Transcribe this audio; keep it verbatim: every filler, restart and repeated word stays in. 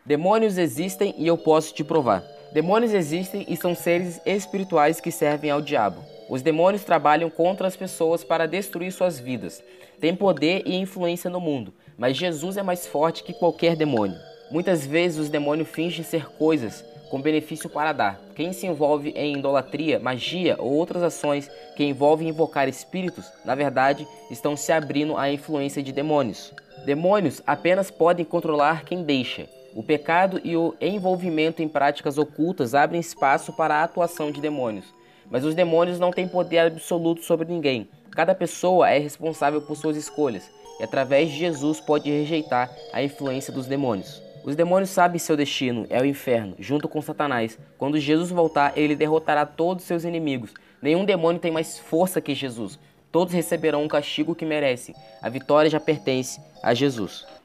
Demônios existem e eu posso te provar. Demônios existem e são seres espirituais que servem ao diabo. Os demônios trabalham contra as pessoas para destruir suas vidas. Têm poder e influência no mundo, mas Jesus é mais forte que qualquer demônio. Muitas vezes os demônios fingem ser coisas com benefício para dar. Quem se envolve em idolatria, magia ou outras ações que envolvem invocar espíritos, na verdade, estão se abrindo à influência de demônios. Demônios apenas podem controlar quem deixa. O pecado e o envolvimento em práticas ocultas abrem espaço para a atuação de demônios. Mas os demônios não têm poder absoluto sobre ninguém. Cada pessoa é responsável por suas escolhas e através de Jesus pode rejeitar a influência dos demônios. Os demônios sabem seu destino, é o inferno, junto com Satanás. Quando Jesus voltar, ele derrotará todos seus inimigos. Nenhum demônio tem mais força que Jesus. Todos receberão um castigo que merecem. A vitória já pertence a Jesus.